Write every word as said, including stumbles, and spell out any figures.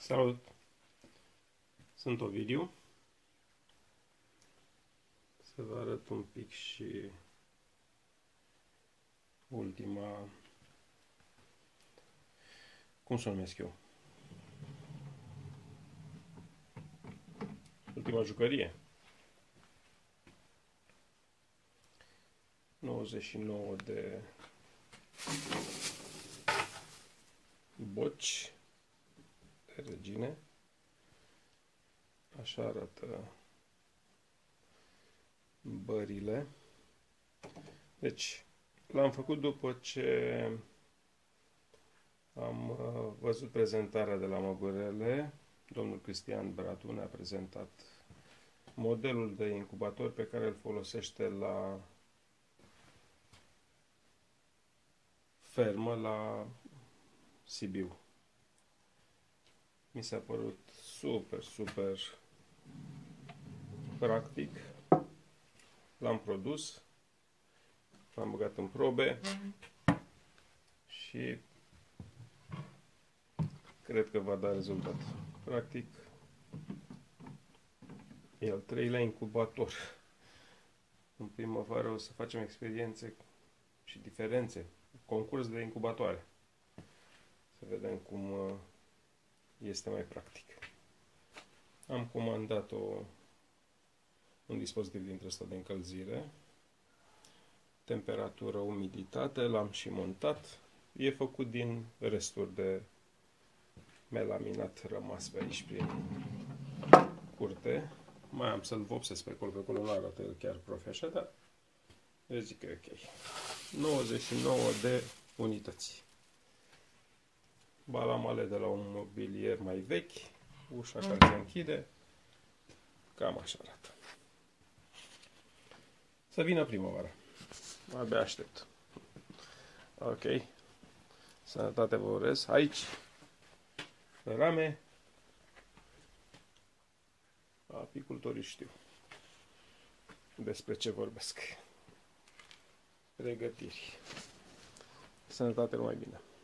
Salut! Sunt Ovidiu. Să vă arăt un pic și ultima, cum să o numesc eu? Ultima jucărie. nouăzeci și nouă de boci de regine. Așa arată bările. Deci, l-am făcut după ce am văzut prezentarea de la Măgurele. Domnul Cristian Bratu ne-a prezentat modelul de incubator pe care îl folosește la fermă, la Sibiu. Mi s-a părut super, super practic. L-am produs, l-am băgat în probe și cred că va da rezultat. Practic, e al treilea incubator. În primăvară o să facem experiențe și diferențe, concurs de incubatoare. Să vedem cum este mai practic. Am comandat o, un dispozitiv dintre ăsta de încălzire, temperatură, umiditate, l-am și montat. E făcut din resturi de melaminat rămas pe aici prin curte. Mai am să-l vopsesc pe acolo, pe acolo nu arată el chiar profi așa, dar eu zic că e ok. nouăzeci și nouă de unități. Balamale de la un mobilier mai vechi, ușa care se închide, cam așa arată. Să vină primăvara. Abia aștept. Ok. Sănătate vă urez. Aici, pe rame, apicultorii știu despre ce vorbesc. Pregătiri. Sănătate numai bine.